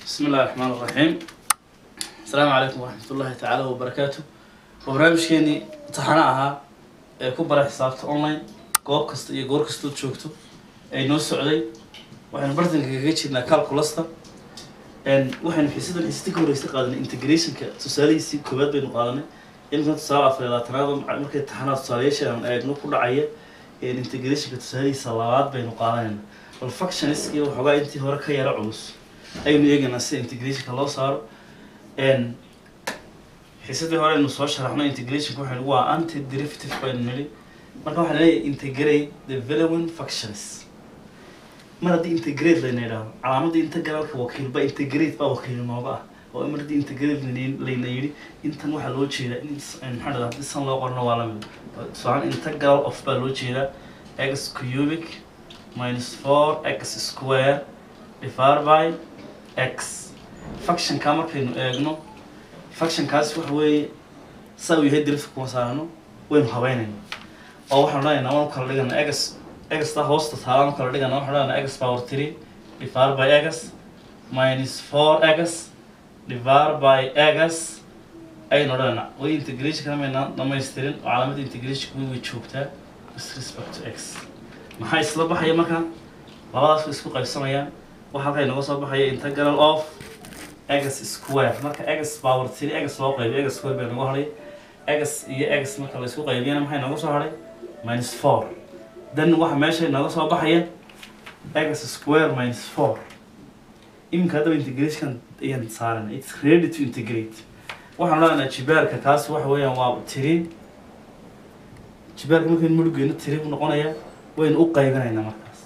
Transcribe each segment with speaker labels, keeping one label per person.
Speaker 1: بسم الله الرحمن الرحيم. السلام عليكم ورحمة الله تعالى وبركاته. وبرنامج كيني امتحانها كبر حسابات أونلاين قاب كست يجور كستو تشوكتو أي نوع سعودي وحنا برضه نجيتش إن كالكولاستا إن وحنا حسيت قادن إنتجريشن كتسالي سي كبد بين قادنا يمكن تصارع في التناظم ممكن امتحانات تصاريش يعني إنه كل عية الإنتجريشن كتسالي صلوات بين قادنا والفكشنسكي وحاجة أنت هورك هي رعوس أيون يجينا سي إنتجريشن كله صار إن حسيت هوري إنه صار شرحنا إنتجريشن كوحنا هو أنت ديريفتيف بين ملي مرة واحد ليه إنتجريت the following functions مرة دي إنتجريت لينيرا علامة دي إنتجرال كوكيل با إنتجريت با وكيل ما بقى ومرة دي إنتجريت لينيري إنت واحد لو تشيله إن حدا لسه الله قرنا ولا من سواء إنتجرال of با لو تشيله x cubic minus 4x square divided by x function كامل كأنه إجنو function كاس وحوي سوي هيد درس كوسانو وين هواينين أو حنا نعمل كلا لجنا x ده host ثالث كلا لجنا حنا x power 3 divided by x minus 4x divided by x أي نورنا وإنتجريش كمان نما يسترين وعلامة إنتجريش كوي ويشوفته with respect to x ما هاي صلبة هي مكان خلاص اسمه قيسمية وحنا هاي نوصل بحي integral of x square marka x power 3 x loo qaybiyo x square baa nagu haray x iyo x marka la isku qaybiyana maxay nagu soo haray -4 dan waxa meesha nagu soo baxaya x square -4 imka hada integration ayaan saaran it's ready to integrate waxaan leenahay jibaarka kaas waxa weeyaan waa 3 jibaarka markii mudugeyno 3 buu noqonayaa waynu u qaybinaynaa markaas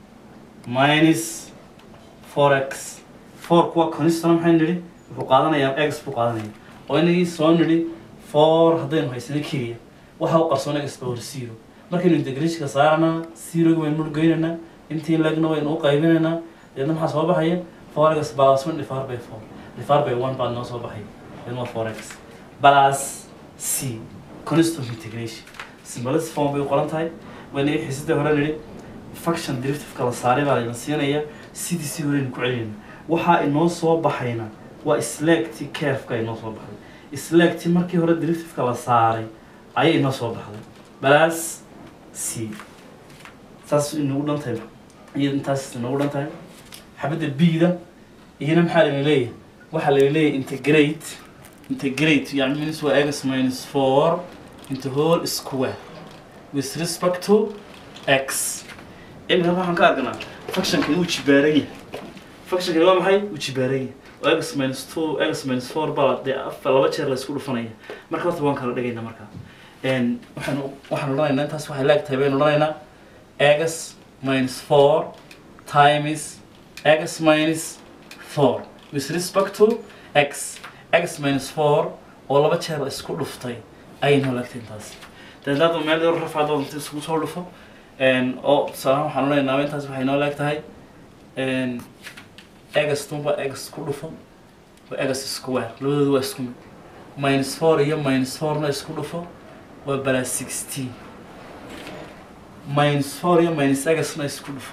Speaker 1: -4x 4 kuwa constant maxay niri wuxuu qaadanayaa x buu qaadanaya oo inagii soo niri 4 haddaynu haysano keliya waxa uu qarsoon x power 0 markaynu integrationka saarana 0 waynu mudgeynana intii lagna waynu u qaybinaynaa iyadna maxaa soo baxaya 4x plus 1 divided by 4 divided by 1 baa noo soo baxaya iyadna waa 4x plus c constant integration symbols form bay qoran tahay wayna xisida hore niri function derivative kala saaray baa la siinaya sidii si hore ku celin waxa inoo soo baxayna waa select curve ka inoo soo baxay select markii hore derivative ka la saaray ayay inoo soo baxday plus c taas inuu dhantahay iyo intaas inuu dhantahay xabada b da iyana maxaa la leeyahay waxa la leeyahay integrate yani means waa x minus 4 into whole square with respect to x imka waxaan ka argnaa function kan uu jibaaray function kan waa maxay uu jibaaray x minus 2 x minus 4 baa laba jeer la isku dhufanaya marka horta waan kala dhigaynaa marka waxaan odhanaynaa intaas waxay leegtahay baynu odhanaynaa x minus 4 times x minus 4 with respect to x minus 4 oo laba jeer la isku dhuftay ayaynu leegtahay intaas dadadu meel yar rafacdo inta isku soo dhufo oo sabab waxaan odhanaynaa intaas waxay noo leegtahay x tumba x ku dhufo waa x square labadoodu waa isku mid -4 iyo -4 na isku dhufo waa plus 16 -4 iyo -x na isku dhufo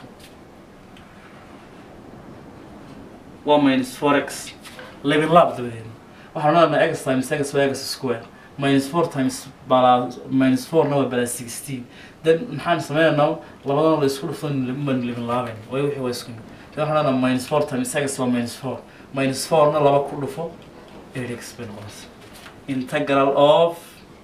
Speaker 1: waa -4x labin laab dabeeyay waxaan odhanaynaa x times x waa x square -4 times -4 na waa plus 16 then maxaan sameynaynaa labadana la isku dhufo labin laabeen way wixii waa isku mid waxaan -4 times x waa -4 -4 na laba ku dhufo 8x benos integral of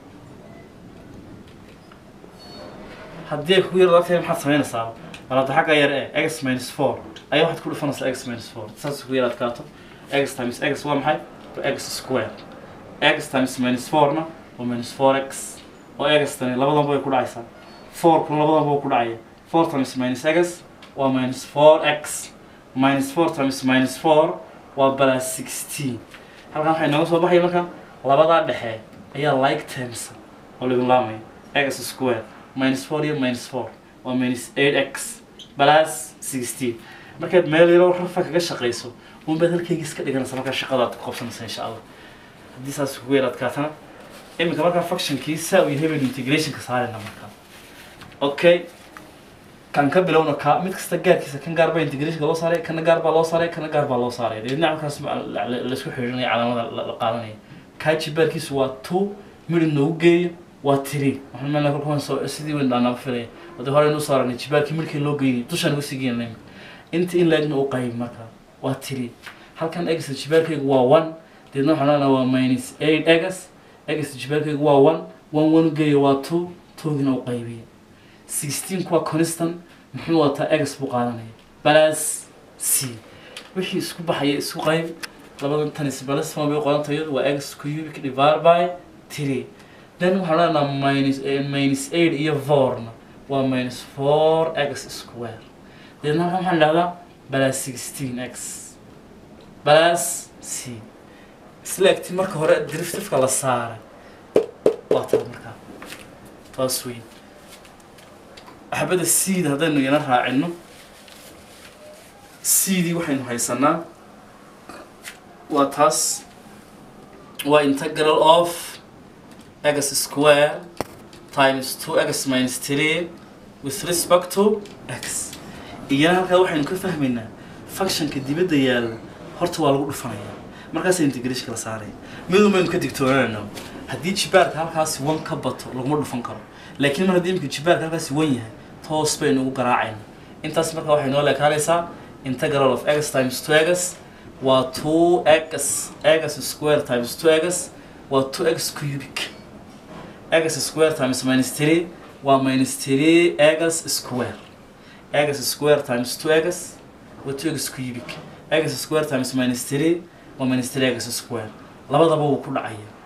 Speaker 1: haddii ku yar dadka maxaa sameynaysaa walaad xagga yar ee x -4 ay waxaad ku dhufanaysaa x -4 saas ku yar adkaato x times x waa maxay x square x times -4 na waa -4x oo x tani labadanba way ku dhacaysaa 4 kun labadanba way ku dhacaya 4 times -x waa -4x -4 times -4 waa plus 16 halkan waxay nooga soo baxay markan labada dhexe ayaa like terms oo lagu laamay x square -4 iyo -4 waa -8x plus 16 markaad meel yar oo rafa kaga shaqeyso baad halkayga iska dhiganaysaa marka shaqadaad ku qabsanaysaa insha Allah haddii saas ku yaraad kaatana imika marka function kii saa u yahay integration ka saarayna marka okay كان كبلونا كا ميت كستجار كيس كان قاربة إنتجريش قلوص عليه كان قاربة لوص عليه كان قاربة لوص عليه لأن نعم كاس اللي سوي حجني على القانونية كايتش باركيس واتو من نوجي واتري إحنا ما نقول كمان سو سيدي وين أنا بفري وده هذا نصار إن تبارك ملك لوجي توشان وسيجين لهم أنت إن لجنة أوقاي مركا واتري هل كان إكس تبارك هو 1 لأنه إحنا هو minus 8 إكس تبارك هو 1 1 جي واتو 2 جنا أوقاي 16 كوا constant محو تا إكس بقارنه بلاس سي وحي سكوب بحي سكوب قايم لبعض تنس بلاس ما بيقارن تيار وإكس كيوبيك divided by 3 لأنه حنا minus 8 هي 4 و minus 4 x square لأنه هم حنا بلاس 16 x بلاس سي select مركه هراء derivative كلا صار واحد مركه تصوين أحبذ السيد هذا إنه ينرها عنه سيدي وحين هيسنا وتاس وintegral of x square times 2x minus 3 with respect to x إيانا هكذا وحين كل فهمنا function كدي بدأ يال هرت والو الفنيا مركز integration كلا صاري ميدو ما يمكن دكتورنا إنه هدي شبارك هالكاس 1 كبط رقم الفنكر لكن ما هدي يمكن شبارك هالكاس وين توس بين وقراعين أنت اسمك واحد نقول لك هذا integral of x times 2x و 2x square times 2x و 2x cubic x square times minus 3 و minus 3x square x square times 2x و 2x cubic x square times minus 3 و minus 3x square labadaba wuu ku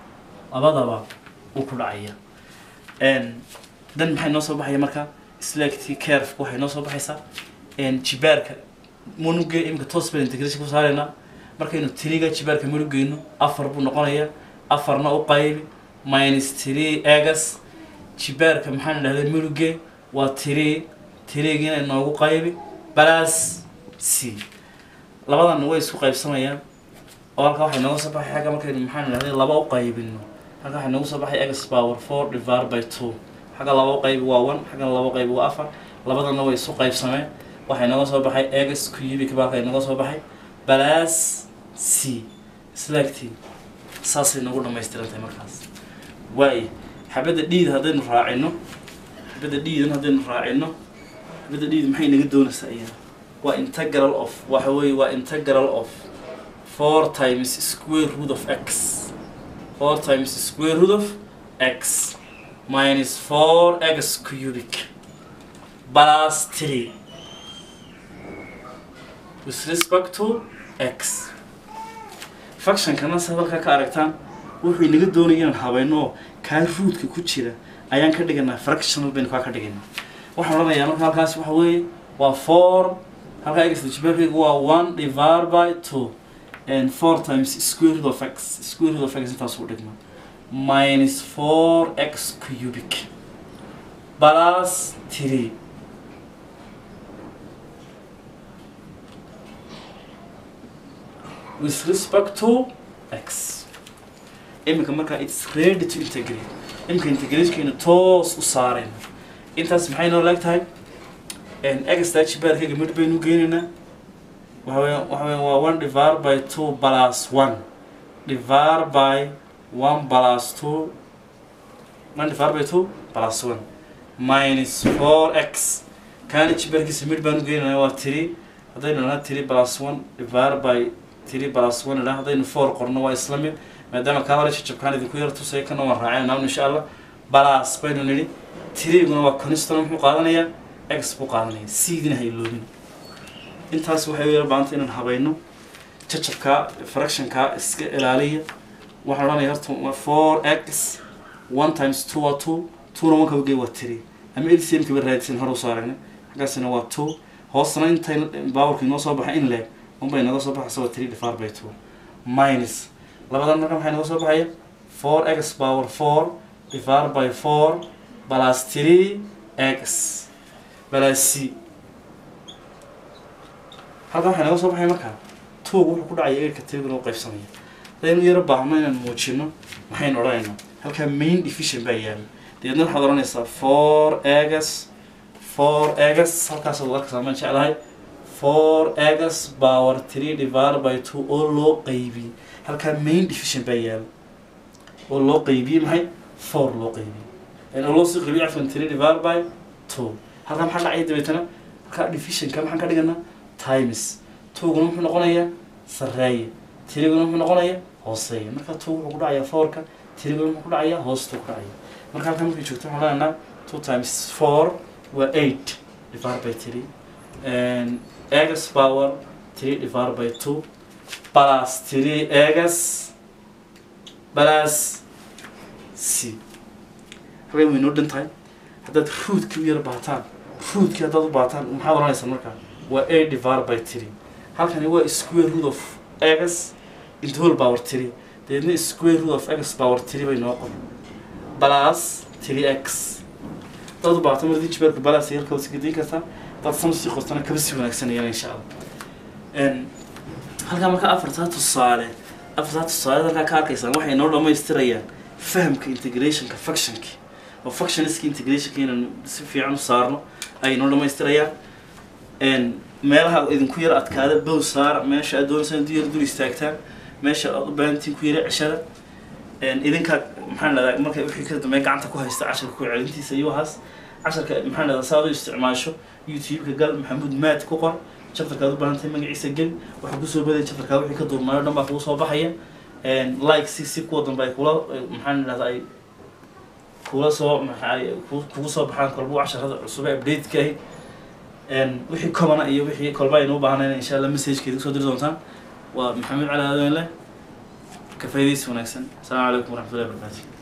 Speaker 1: dhacaya dan maxay noo soo baxaya marka select curve waxay noo soo baxaysaa jibaarka munuga imka toos baan integration ku saarayna markaynu 3ga jibaarka munugayno 4 buu noqonaya 4na u qayb minus 3x jibaarka maxaan dhahay munuga waa 3gina inoogu qayb plus c labadan way isku qaybsamayaan oo halka waxay noo soo baxay xaga markaynu maxaan dhahay laba u qaybino halka waxay noo soo baxay x power 4 divided by 2 حاجة لو قيب واون حاجة لو قيب وافر لبضنا نوع يسوق قيب سماء وحين نقص بحي إكس كيوبيك باقي نقص بحي بلاس سي سلكتي ساسي نقول ما يستلم تمركز واي حبدا ديد هذين راعينه حبدا ديد هذين راعينه حبدا ديد محين نقدون السائية وانتجرال اوف وحوي وانتجرال اوف 4 times square root of x 4 times square root of x minus 4x cubic plus 3 with respect to x function kana sababka ka aragtaan wuxuu inaga doonayaa inaan habayno ka rootka ku jira ayaan ka dhiganaa fractional bin ka dhiganaa waxaan oranayaa marka halkaas waxa weeye waa 4 halka x jibaarkiigu waa 1 divided by 2 and 4 times square root of x intaas u dhigma minus 4x cubic plus 3 with respect to x imika marka it's ready to integrate imika integration toos u saareen intaas maxay noo leegtahay x dachi baarkayga mid baynu geynina waxa waa 1 divided by 2 plus 1 divided by 1 plus 2 1 divided by 2 plus 1 minus 4x كان يشبهك ميد بانو جينا waa 3 hadayna 3 plus 1 divided by 3 plus 1 لا hadayna 4 qorno waa islaami maadaama ka hore jabkaan idinku yar tusay kana waan raacayna insha Allah plus baynu niri 3 guna waa constant wuxuu qaadanayaa x buu qaadanayaa c dina hayloobin intaas waxay yar baanta inaan habayno jabka fraction ka iska ilaaliya waxaan oranayaa horta 4x 1 times 2 waa 2 2 na 1 ka wagay waa 3 ama LCM ka raadsan hore u saarayna xagaasina waa 2 hoosna intay powerkii noo soo baxay in leeg bay naga soo baxaysaa 3 divided by 2 minus labadan marka waxay naga soo baxaya 4x power 4 divided by 4 plus 3x plus c halka waxay naga soo baxay marka 2 wuxuu ku dhacay 8 ka tiriguna u qaybsamaya hadaynu yara baahno inaan muujino maxaynu odhanaynaa halka main division baa yaal deedna waxaad oranaysaa 4x 4x halkaas oo halkaas aan jeclahay 4x power 3 divided by 2 oo loo qaybiyay halka main division baa yaal oo loo qaybiyay maxay 4 loo qaybiyay in loo soo qaybiyay 3 divided by 2 halka maxaa dhacay dabeetana halka division ka maxaan ka dhiganaa times 2 guna wuxuu noqonayaa sareeya 3 guna wuxuu noqonayaa hooseeya marka 2 wuxuu ku dhacayaa 4 ka 3 guna wuxuu ku dhacayaa hoosta ku dhacaya marka halkan markay joogto waxaan leenahay 2 times 4 were 8 divided by 3 and x power 3 divided by 2 plus 3x plus c. Halkan way noo dhantahay haddaad root-ki u yar baataan root-ki haddaad u baataan maxaa oranaysaa markaa waa 8 divided by 3 halkani waa square root of x into whole power 3 deedna square root of x power 3 bay noo qoran plus 3x dad baato markii jibarka plus yarka wasi gidin kartaa dad samsi qortana kaba si wanaagsanayaan insha Allah halka marka afarta tusaale halka ka arkaysan waxay noo dhameystirayaan fahamka integrationka functionka oo functionska integrationka inaan si fiican u saarno ay noo dhameystirayaan meelaha idinku yar adkaada bow saar meesha aad doonaysan diyaar dul istaagtaan meesha aad u baahantiin ku yar cishada idinka maxaan leedahay marka wixii ka dambeeyay gacanta ku haysta casharka ku celintiisa iyo waxaas casharka maxaan leedahay saad u isticmaasho YouTube-ka gal Maxamuud Maad ku qor chapter-ka aad u baahantahay magaciisa gal waxa ku soo baday chapter-ka wixii ka duumayo dhan baa ku soo baxaya like si kuwa dambe ay kula maxaan leedahay kula soo maxay kugu soo baxaan kolba casharada cusub ee update-ka wixii comment iyo wixii kolba ay noo baahanayeen insha Allah message-keeda soo diri doontaan waa Maxamuud Cali Aadan leh ka faa'iideysi wanaagsan. Assalamu alaykum wa rahmatullahi wa barakatuh.